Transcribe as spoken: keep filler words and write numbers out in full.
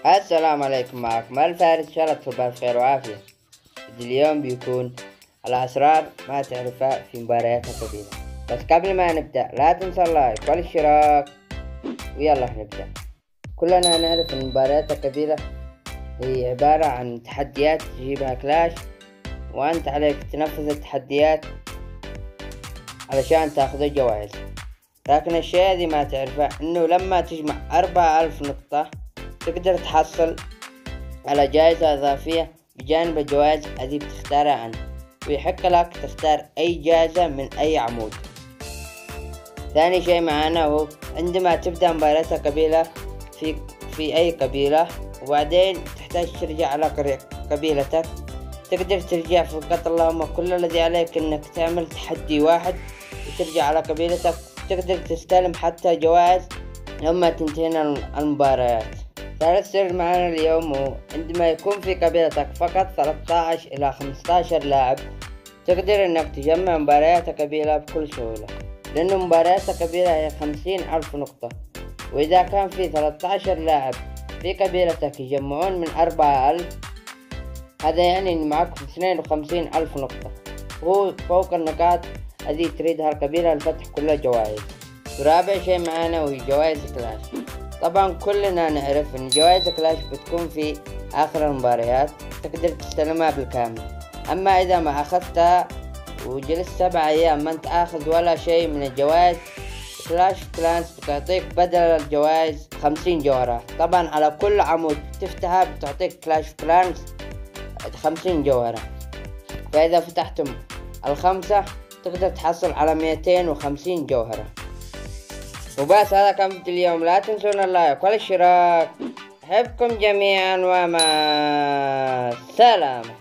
السلام عليكم، معكم الفارس، إن شاء الله تكونوا بخير وعافية. اليوم بيكون الأسرار ما تعرفها في مباريات الكبيرة. بس قبل ما نبدأ لا تنسى اللايك والاشتراك ويلا نبدأ. كلنا نعرف ان المباريات الكبيرة هي عبارة عن تحديات تجيبها كلاش، وأنت عليك تنفذ التحديات علشان تاخذ الجوائز. لكن الشيء الذي ما تعرفه انه لما تجمع أربعة ألف نقطة تقدر تحصل على جائزة إضافية بجانب الجوائز التي بتختارها أنت، ويحق لك تختار أي جائزة من أي عمود. ثاني شيء معانا هو عندما تبدأ مباراة قبيلة في في أي قبيلة وبعدين تحتاج ترجع على قبيلتك، تقدر ترجع فقط اللهم كل الذي عليك انك تعمل تحدي واحد وترجع على قبيلتك، تقدر تستلم حتى جوائز لما تنتهي المباريات. ثالث سر معنا اليوم هو عندما يكون في قبيلتك فقط ثلاثة عشر إلى خمسة عشر لاعب، تقدر انك تجمع مباريات قبيلة بكل سهولة، لأن مباريات قبيلة هي خمسين ألف نقطة، وإذا كان في ثلاثة عشر لاعب في قبيلتك يجمعون من أربعة ألف، هذا يعني ان معكم اثنين وخمسين ألف نقطة، وهو فوق النقاط التي تريدها القبيلة لفتح كل الجوائز. ورابع شيء معانا وهي جوائز كلاش. طبعا كلنا نعرف ان جوائز كلاش بتكون في آخر المباريات، تقدر تستلمها بالكامل. أما إذا ما أخذتها وجلست سبع أيام ما أنت آخذ ولا شيء من الجوائز، كلاش كلانس بتعطيك بدل الجوائز خمسين جوهرة. طبعا على كل عمود تفتحها بتعطيك كلاش كلانس خمسين جوهرة، فإذا فتحتم الخمسة تقدر تحصل على مئتين وخمسين جوهرة. وبس هذا كان فيديو اليوم، لا تنسون اللايك والاشتراك. أحبكم جميعا ومع السلامة.